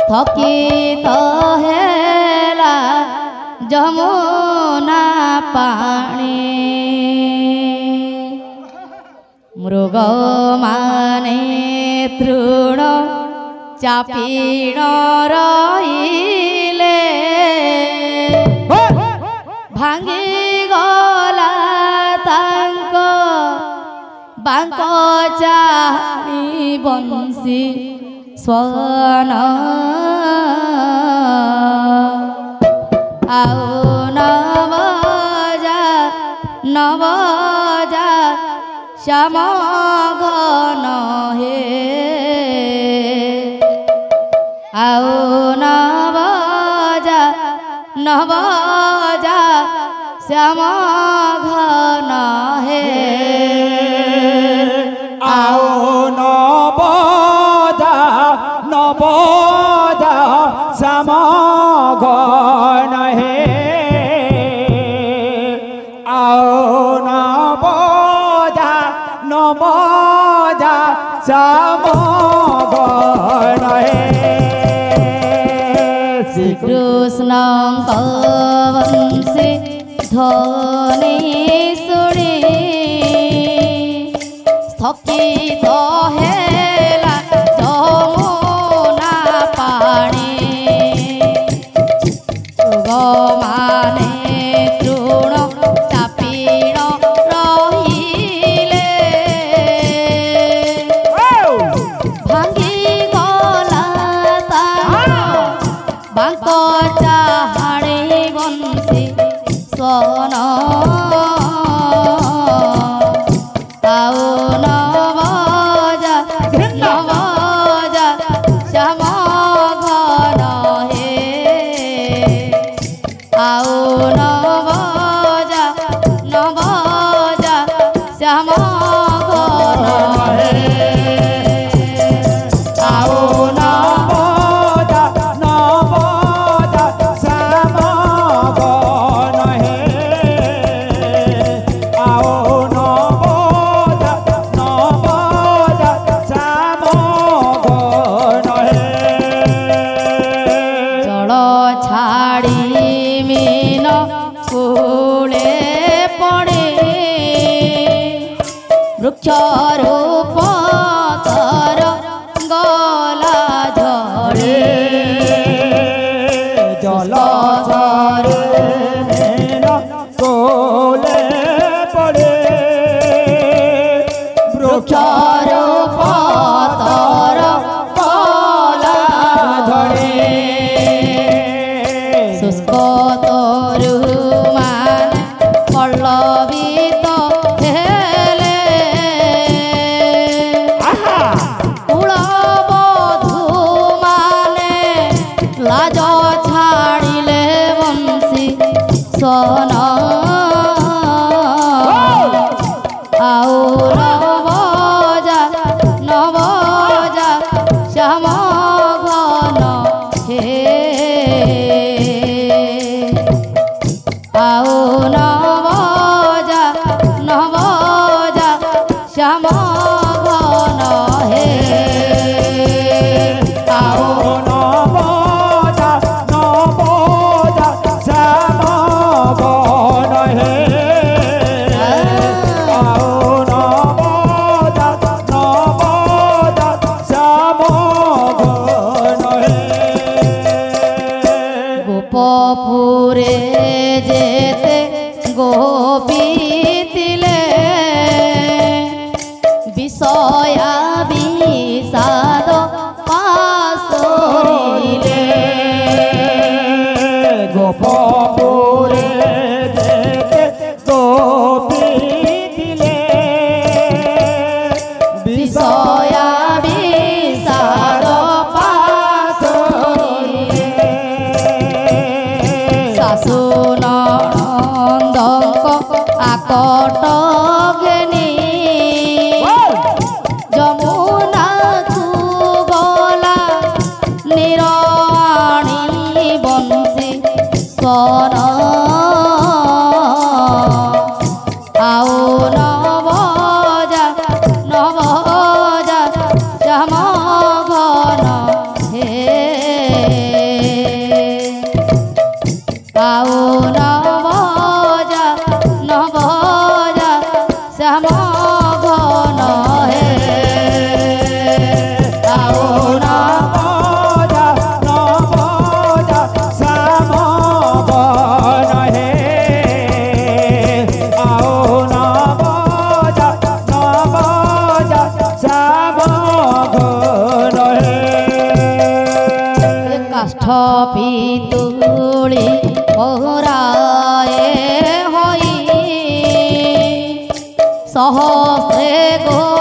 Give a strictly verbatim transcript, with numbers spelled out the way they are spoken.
थकित हेला जमुना पानी मृग माने तृण चापिण रहिले भांगी गला तांक बांक चाही बंसी स्वन आओ नवजा नवजा श्याम घन हे आओ नवजा नवजा श्याम घन हे आओ नवजा नवजा श्याम घन हे आओ नवजा नवजा श्याम घन हे श्री कृष्ण वंशी ध्वनि शुणी स्थगित हेला जमुना पानी माने तृण चापिण रहिले भांगी गला बांक चाहाणी बंशी स्वन आओ नवजा नवजा श्याम घन हे आओ नवजा नवजा श्याम घन हे आओ नवजा नवजा श्याम घन हे आओ नवजा नवजा श्याम घन हे जल छाड़ी मीन कूले पड़े वृक्ष रूप तर गला झड़े जल झरे कोले पड़े वृक्ष रूप तर गला झड़े शुष्क तरु मान पल्लवित हेले कुलबधू माने लाज छाड़िले बंशी स्वन आओ नवजा नवजा श्याम घन हे आओ नवजा नवजा श्याम घन हे आओ नवजा नवजा श्याम घन हे आओ नवजा नवजा श्याम घन हे गोपपुरे जेते गोपी तिले विषया विषाद पासोरिले गोपपुरे जेते गोपी तिले विषया विषाद पासोरिले शाशु नंदक आकट घेनी जमुना गला निराणी बंशी स्वन आओ नवजा नवजा श्याम घन हे পিতুলি পরায়ে হই সহস্রে গো